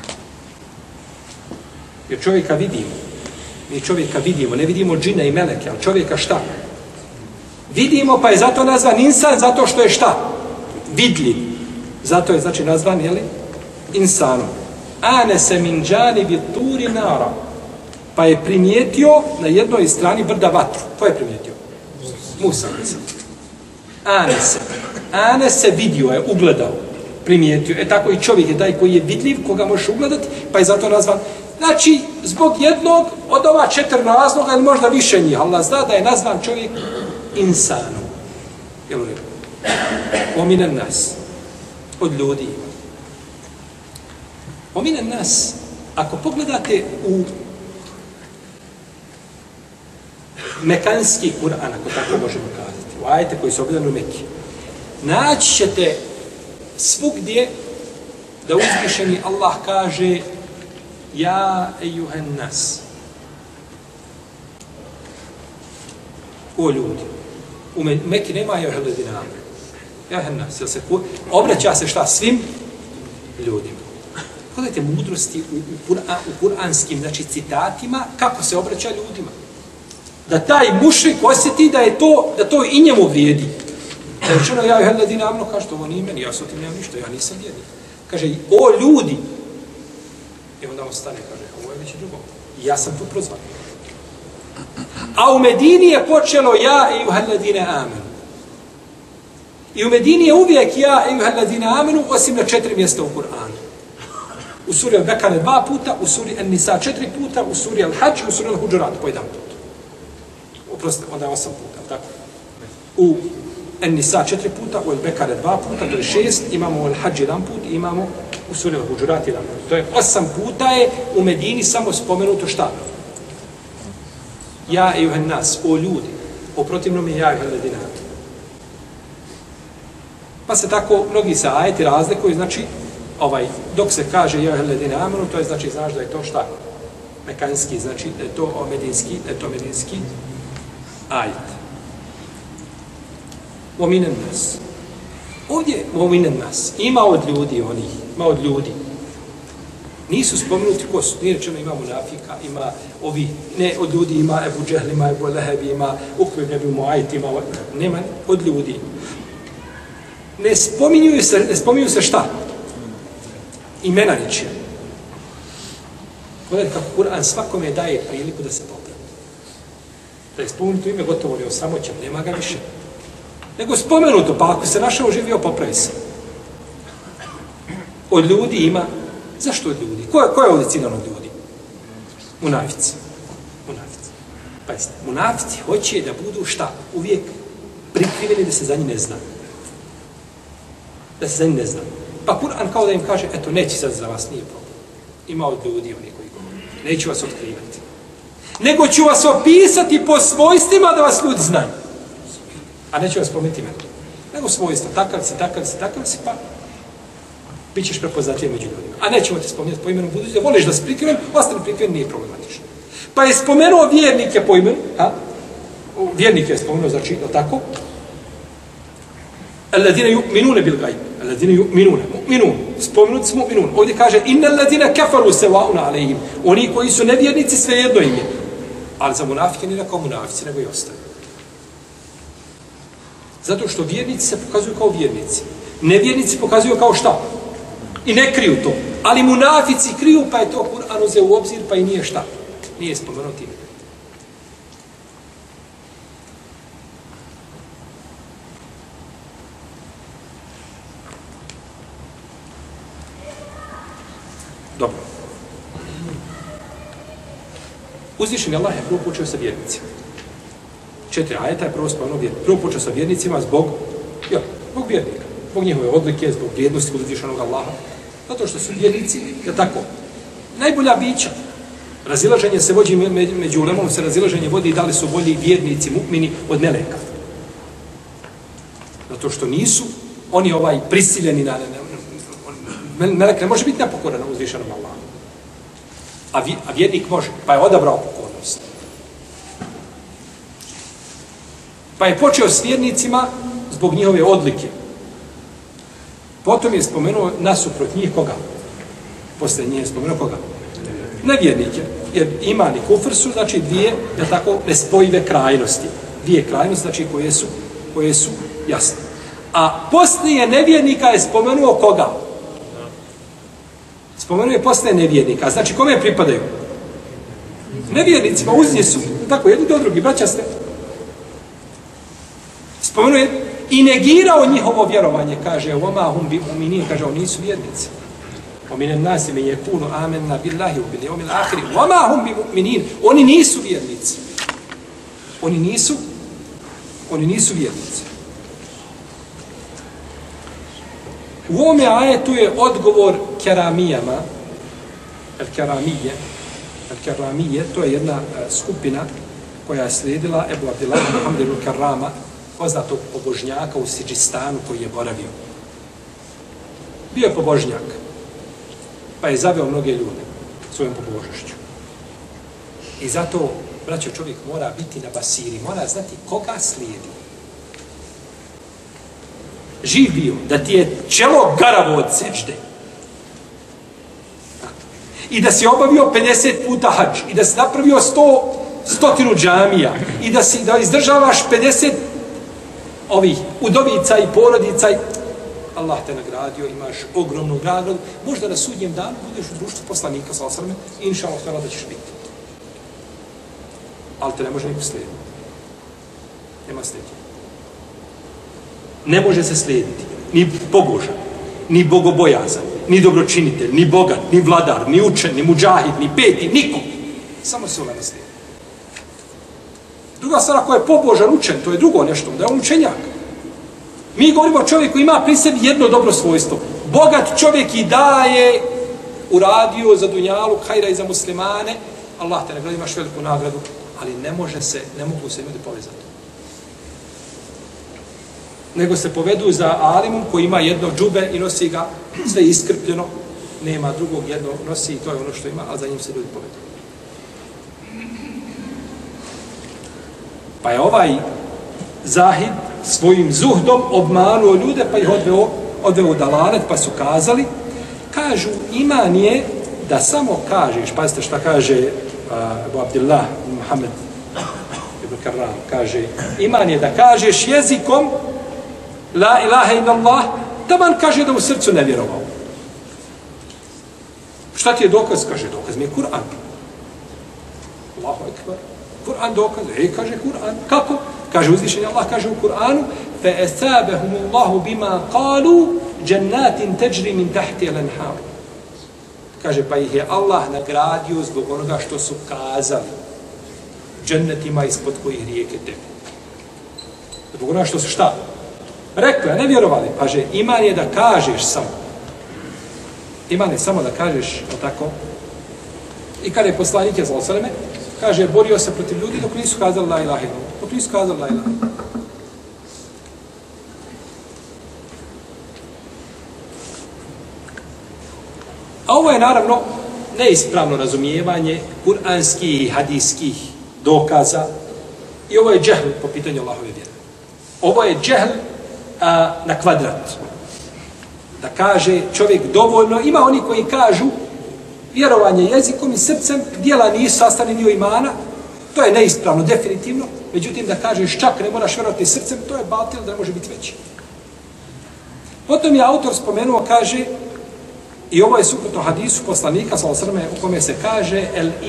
Jer čovjeka vidimo. Mi čovjeka vidimo, ne vidimo džine i meleke, ali čovjeka šta? Vidimo, pa je zato nazvan insan, zato što je šta? Vidljiv. Zato je, znači, nazvan, jeli? Insanom. Anese min džanibi turi nara. Pa je primijetio na jednoj strani brda vatru. Ko je primijetio? Musa. Anese. Anese vidio je, ugledao, primijetio. Tako i čovjek je taj koji je vidljiv, koga možeš ugledati, pa je zato nazvan. Znači, zbog jednog od ova 4 razloga, ili možda više njih, Allah zna da je nazvan čovjek insanom. Jel u redu? Ominen nas. Od ljudi. Ominen nas. Ako pogledate u mekanski Kur'an, ako tako možemo kazati, u ajete koji su objavljeni u Meki, naći ćete svugdje da uzvišeni Allah kaže ja ejuhen nas. O ljudi. U Meki nema ejuheledina. Ejuhen nas. Obraća se šta? Svim ljudima. Pogledajte mudrosti u kuranskim, znači citatima, kako se obraća ljudima. Da taj mušrik osjeti da to i njemu vrijedi. Da je učeno, ja ejuheledina amno, kaže, ovo nije meni, ja s otim nemam ništa, ja nisam vjernik. Kaže, o ljudi. I onda on stane, kaže, ovo je već drugo. I ja sam tu prozvan. A u Medini je počelo ja ejuhalladine amenu. I u Medini je uvijek ja ejuhalladine amenu, osim na 4 mjesta u Kur'anu. U suri Al-Bekare 2 puta, u suri An-Nisa 4 puta, u suri Al-Hadž i u suri Al-Huđurat po 1 put. Oprostite, onda je 8 puta, tako? U An-Nisa 4 puta, u Al-Bekare 2 puta, to je 6, imamo u Al-Hadž 1 put i imamo u suri Al-Huđurat 1 put. To je 8 puta je u Medini samo spomenuto šta? Ja ejuhan nas, o ljudi, o protivnom je ja ejuhalladine amenu. Pa se tako mnogi se ajeti razlikuju, znači dok se kaže ja ejuhalladine amenu, to je znači znaš da je to šta? Mekanski, znači da je to medinski ajet. Ominen nas. Ovdje ominen nas. Ima od ljudi onih, ima od ljudi. Nisu spomenuti ko su, nije rečeno ima munafika, ima ovi, ne od ljudi, ima Ebu Džehl, ima Ebu Leheb, ima Ukve ibn Abi Muajt, ima, nema od ljudi. Ne spominju se šta? Imena ničija. Gledajte kako Kur'an svakome daje priliku da se popravi. Da je spomenuto ime gotovo li osramoćen, nema ga više. Nego spomenuto, pa ako se našao živio, popravi se. Od ljudi ima. Zašto od ljudi? Ko je ovdje ciljan od ljudi? Munafici. Pazite, munafici hoće da budu šta? Uvijek prikriveni da se za njih ne zna. Da se za njih ne zna. Pa Kur'an kao da im kaže, eto, neće sad za vas, nije problem. Ima od ljudi oni koji govori. Neću vas otkrivati. Nego ću vas opisati po svojstvima da vas ljudi znaju. A neću vas spomenuti imena. Nego svojstva. Takav si, pa bit ćeš prepoznatljiv među ljudima. A nećemo te spomenuti po imenu, budući da voliš da se prikriven, ostane prikriven, nije problematično. Pa je spomenuo vjernike po imenu, vjernike je spomenuo, znači, tako, alladine yu'minune bil gajb, alladine yu'minune, mu'minun, spomenuti smo mu'minun. Ovdje kaže, inna alladine kafaru sewa'un alejhim, oni koji su nevjernici, svejedno im je. Ali za munafike nije kao munafici, nego i ostali. Zato što vjernici se pokazuju kao vjernici. Nevjernici pokazuju kao šta? I ne kriju to. Ali munafici kriju, pa je to Kur'an uzeo u obzir, pa i nije šta. Nije spomenuti ime. Dobro. Uzvišen je Allah je prvo počeo sa vjernicima. 4 ajeta je prvo spomenuo vjernicima. Prvo počeo sa vjernicima zbog vjernika. Zbog njihove odlike, zbog vrijednosti kod uzvišenog Allaha. Zato što su vjernici, je tako, najbolja bića. Razilaženje se vodi među ulemom, se razilaženje vodi da li su bolji vjernici, mu'mini od meleka. Zato što nisu oni prisiljeni na melek ne može biti nepokoran na uzvišenom Allahu. A vjernik može, pa je odabrao pokornost. Pa je počeo s vjernicima zbog njihove odlike. Potom je spomenuo nasuprot njih koga? Posle njih je spomenuo koga? Nevjernike. Jer iman i kufr su, znači, dvije, tako, nespojive krajnosti. Dvije krajnosti, znači, koje su jasne. A poslije nevjernika je spomenuo koga? Spomenuo je poslije nevjernika. Znači, kome pripadaju? Nevjernicima, uz nje su. Tako, jedni do drugi, braća ste. Spomenuo je i negirao njihovo vjerovanje, kaže, oma hum bi mu'minin, kaže, oni nisu vjernici. Ominen nasi me yekunu amanna billahi wa bil yawmil akhir, oma hum bi mu'minin, oni nisu vjernici. Oni nisu vjernici. U ovome ajetu je odgovor keramijama, el-keramije, to je jedna skupina koja je slijedila Ebu Abdillah Muhammed ibn Karrama, poznatog pobožnjaka u Sidžistanu koji je boravio. Bio je pobožnjak, pa je zaveo mnoge ljude svojom pobožnošću. I zato, braćo, čovjek mora biti na basiri, mora znati koga slijedi. Živ bio, da ti je čelo garavo od seđde. I da si obavio 50 puta hadž, i da si napravio 100 džamija, i da izdržavaš 50 ovih udovica i porodica, Allah te nagradio, imaš ogromnu nagradu, možda na sudnjem danu budeš u društvu poslanika, sallallahu alejhi ve sellem, inša Allah, da ćeš biti. ali te ne može niko slijediti. Nema slijediti. Ne može se slijediti. Ni pobožan, ni bogobojazan, ni dobročinitelj, ni bogat, ni vladar, ni učen, ni muđahid, ni peti, nikom. Samo se ulema slijedi. Druga stvar, ako je pobožan učen, to je drugo nešto, da je on učenjak. Mi govorimo o čovjeku koji ima pri sebi jedno dobro svojstvo. Bogat čovjek i daje, uradio za dunjalu, hajra i za muslimane, Allah te nagradi, imaš veliku nagradu, ali ne mogu se ljudi povezati. Nego se povedu za alimom koji ima jedno džube i nosi ga sve iskrpljeno, nema drugog, jedno nosi i to je ono što ima, ali za njim se ljudi povedu. Pa je ovaj Zahid svojim zuhdom obmanuo ljude, pa ih odveo u dalalet, pa su kazali, kažu, iman je da samo kažeš, pazite šta kaže Abu Abdillah Muhammed ibn Karram, kaže, iman je da kažeš jezikom la ilaha illallah, taman kaže da u srcu ne vjerovao. Šta ti je dokaz? Kaže, dokaz mi je Kur'an. Allahu ekber. Kur'an dokaz. Kaže Kur'an. Kako? Kaže uzvišenje Allah, kaže u Kur'anu فَأَسَابَهُمُ اللَّهُ بِمَا قَالُوا جَنَّاتٍ تَجْرِ مِنْ تَحْتِ الْأَنْهَارِ. Kaže, pa ih je Allah nagradio zbog onoga što su kazali. Džennetima ispod kojih rijeke teku. Zbog onoga što su šta? Rekli, a ne vjerovali. Kaže, iman je da kažeš samo. Iman je samo da kažeš, o tako. I kada je poslanik je zlosaleme, kaže, borio se protiv ljudi dok nisu kazali la ilaha illallah. Dok nisu kazali la ilaha illallah. A ovo je naravno neispravno razumijevanje kuranskih i hadijskih dokaza i ovo je džehl po pitanju Allahove vjere. Ovo je džehl na kvadrat. Da kaže čovjek dovoljno, ima oni koji kažu vjerovanje jezikom i srcem, djela nisu sastavni dio imana, to je neispravno, definitivno, međutim da kažeš čak ne moraš vjerovati srcem, to je batil, da ne može biti veći. Potom je autor spomenuo, kaže, i ovo je suprotno hadisu poslanika, sallallahu alejhi ve sellem, u kome se kaže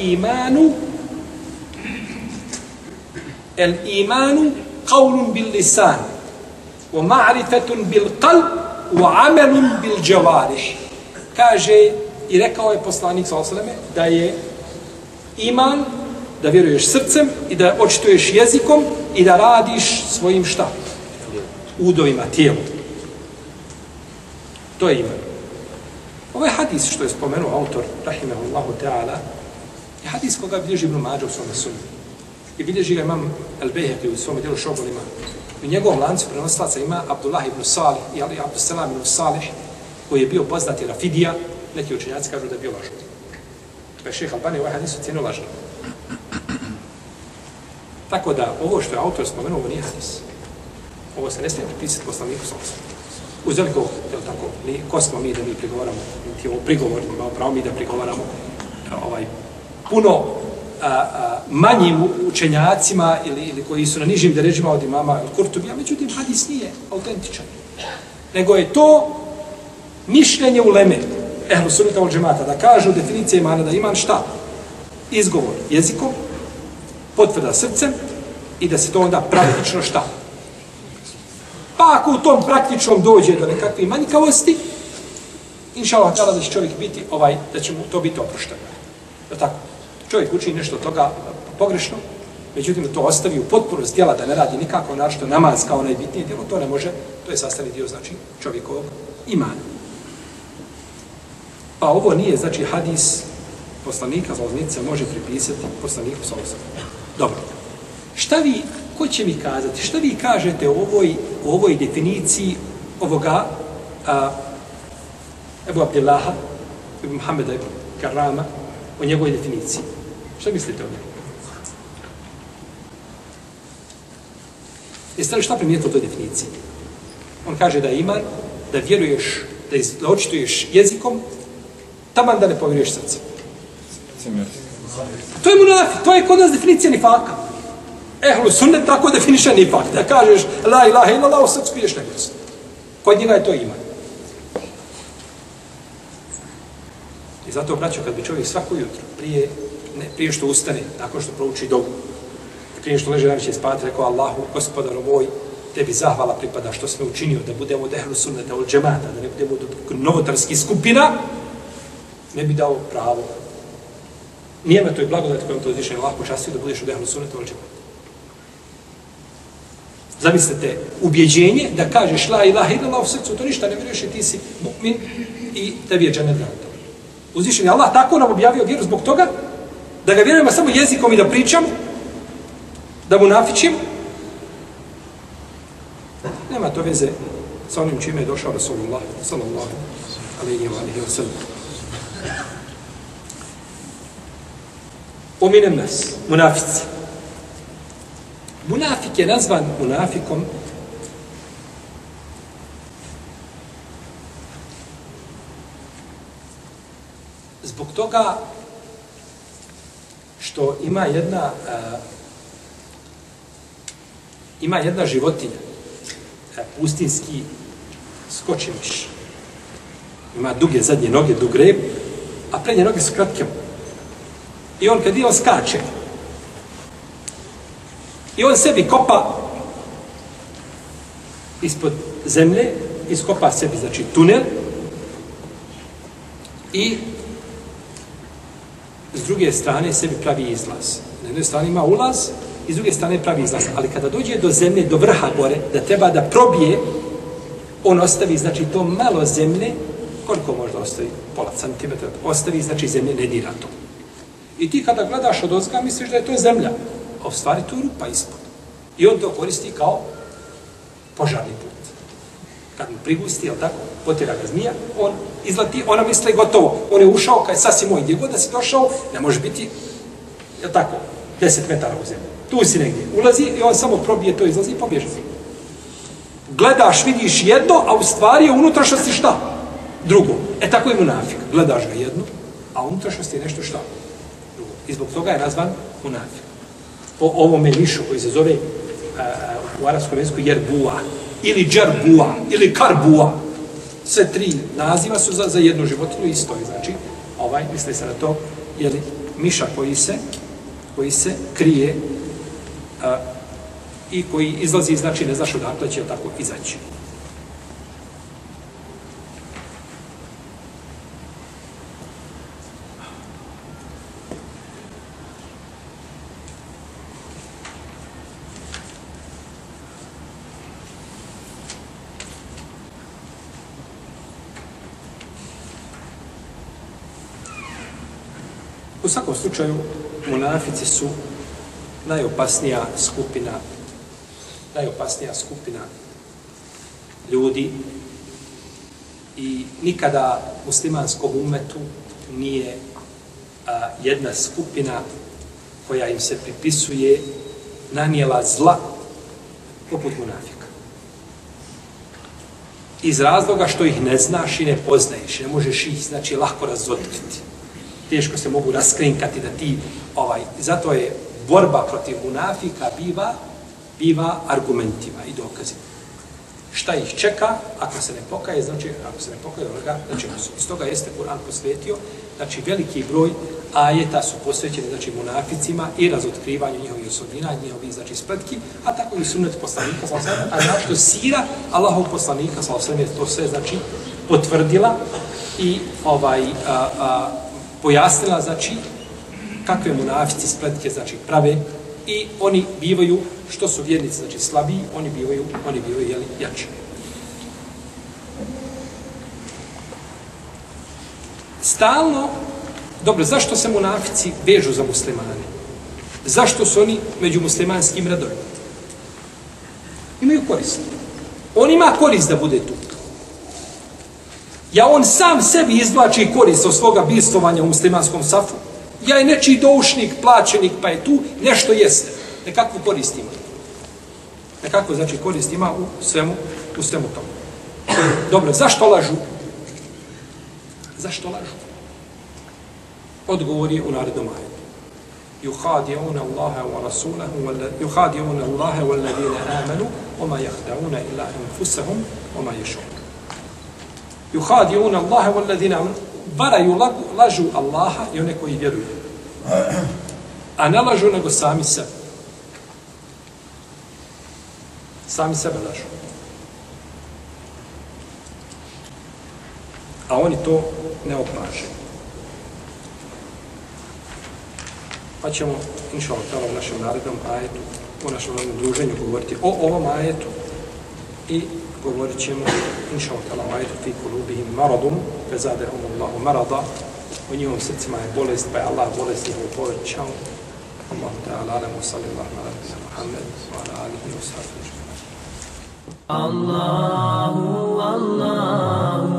el imanu qawlun bil lisan wa ma'rifatun bil qalb wa amalun bil jawarih. Kaže i rekao je poslanik sallallahu alejhi ve sellem da je iman da vjeruješ srcem i da očituješ jezikom i da radiš svojim šta? Udovima, tijelom. To je iman. Ovo je hadis što je spomenuo autor, rahimahullahu ta'ala, je hadis koga bilježi Ibn Mađa u svome sunnu. I bilježi ga imam Al-Bejheqi u svome dijelu Šobol ima. U njegovom lancu prenosilaca ima Abdullah ibn Salih i Ali Abdussalam ibn Salih, koji je bio poznati Rafidija, neki učenjaci kažu da je bio lažan. Pa je šejh Albani ovaj hadis ocjenio lažan. Tako da ovo što je autor spomenuo, ovo nije hadis. Ovo se ne smije pripisati poslaniku sallallahu alejhi ve sellem. Uz veliko, jel tako, ko smo mi da mi prigovaramo, niti ovo prigovor, imamo pravo mi da prigovaramo puno manjim učenjacima ili koji su na nižim derežima od imama Kurtubija, međutim, hadis nije autentičan. Nego je to mišljenje uleme, ehlu sunneta wal džemata, da kažu definicije imana, da iman šta? Izgovor jezikom, potvrda srcem i da se to onda praktično šta? Pa ako u tom praktičnom dođe do nekakve manjkavosti, inša Allah, da će čovjek biti, da će mu to biti oprošteno. Da tako? Čovjek uči nešto od toga pogrešno, međutim da to ostavi u potpunost djela, da ne radi nikako, naravno namaz kao najbitnije djelo, to ne može, to je sastavni dio, znači, čovjekovog imana. Pa ovo nije, znači, hadis poslanika, zalaznica može pripisati poslaniku sallallahu alejhi ve sellem. Dobro. Šta vi, ko će mi kazati, šta vi kažete o ovoj definiciji ovoga Ebu Abdillaha, Ibn Muhammeda ibn Karrama, o njegovoj definiciji? Šta mislite o njegu? Jeste li šta primijetili o toj definiciji? On kaže da je iman, da vjeruješ, da očituješ jezikom, taman da ne povjeruješ srcem. To je munafi, to je kod nas definicija nifaka. Ehlu sunnet tako definiše nifak, da kažeš la ilaha illallah, u srcu piješ nevjerstvo. Kod njega je to iman. I zato, braćo, kad bi čovjek svako jutro, prije što ustane, nakon što prouči dobu, prije što leže najveće spavati, rekao Allahu, gospodaru moj, tebi zahvala pripada što smo učinio, da budemo od ehlu sunneta, od džemata, da ne budemo od novotarskih skupina, ne bi dao pravo. Nije me to i blagodat kojom to uzvišenje Allah počastio da budeš od ehlu sunneta, od džemata. Zamislite, ubjeđenje da kažeš la ilaha illallah u srcu, to ništa ne vjeruješ i ti si mu'min i tebi je džennet garantovan. Uzvišen je Allah tako nam objavio vjeru zbog toga da ga vjerujemo samo jezikom i da pričamo, da mu nafičimo. Nema to veze sa onim čime je došao Rasulullah sallallahu alejhi ve sellem. Uminem nas, munafici. Munafik je nazvan munafikom zbog toga što ima jedna životinja, pustinski skočimiš. Ima duge zadnje noge, dug rep, a prednje noge su kratke. I on kad on skače, i on sebi kopa ispod zemlje, iskopa sebi, znači, tunel i s druge strane sebi pravi izlaz. Na jednoj strani ima ulaz i s druge strane pravi izlaz. Ali kada dođe do zemlje, do vrha gore, da treba da probije, on ostavi, znači, to malo zemlje, koliko možda ostavi? Pola centimetra. Ostavi, znači, zemlje ne dira to. I ti kada gledaš od ozga, misliš da je to zemlja. A u stvari to je rupa ispod. I on to koristi kao požarni put. Kad mu prigusti, jel tako, potjera ga zmija, on izlati, ona misli gotovo. On je ušao, kad je sasvim moj, gdje god da si došao, ne može biti, jel tako, 10 metara u zemlji. Tu si negdje. Ulazi i on samo probije to, izlazi i pobježe. Gledaš, vidiš jedno, a u stvari je unutrašnjosti šta? Drugo. E tako je munafik. Gledaš ga jedno, a unutrašnjosti je nešto šta? Drugo. I zbog toga je nazvan munafik. Po ovome mišu koji se zove u arapskom jeziku jerbua, ili džarbua, ili karbua. Sve tri naziva su za jednu životinu isto. Znači, misli se na to, jer miša koji se krije i koji izlazi, znači ne znaš odakle će tako izaći. U svakom slučaju, munafici su najopasnija skupina ljudi i nikada muslimanskom umetu nije jedna skupina koja im se pripisuje nanijela zla poput munafika. Iz razloga što ih ne znaš i ne poznaješ, ne možeš ih, znači, lako razotkriti. Teško se mogu raskrinkati da ti, zato je borba protiv munafika biva argumentima i dokazima. Šta ih čeka, ako se ne pokaje, znači, iz toga jeste Kur'an posvetio, znači, veliki broj ajeta su posvećeni, znači, munaficima i razotkrivanju njihovih osobina, njihovih, znači, spletki, a tako i sunnet poslanika, a znači što sira Allahov poslanika, je to sve, znači, potvrdila i pojasnila, znači, kakve munafici spletke, znači, prave i oni bivaju, što su vjernici, znači, slabiji, oni bivaju jači. Stalno, dobro, zašto se munafici vežu za muslimane? Zašto su oni među muslimanskim redovima? Imaju korist. On ima korist da bude tu. Ja on sam sebi izvlači korist od svoga bivstvovanja u muslimanskom safu. Ja je nečiji doušnik, plaćenik, pa je tu, nešto jeste. Nekakvu korist ima. Nekakvu, znači, korist ima u svemu tomu. Dobro, zašto lažu? Zašto lažu? Odgovor je u narednom ajetu. Yuhadi'una Allaha wa rasulahu yuhadi'una Allaha wal ladina amanu wa ma yakhda'una illa anfusahum wa ma yash'urun. Yuhadi'una Allaha wal ladina amanu, varaju, lažu Allaha i one koji vjeruju. A ne lažu nego sami sebe. Sami sebe lažu. A oni to ne opaže. Pa ćemo, inša Allah, u našem narednom ajetu, u našem druženju govoriti o ovom ajetu i govorit ćemo, inša Allah, o ajetu fi kulubihim maradum, fezadehum Allahu marada, u njihovim srcima je bolest, pa je Allah bolest njihovu povećao. Allahu ta'ala, alamu sallallahu ala nabina Muhammed, wa ala alihi wa sahbihi. Allahu, Allahu.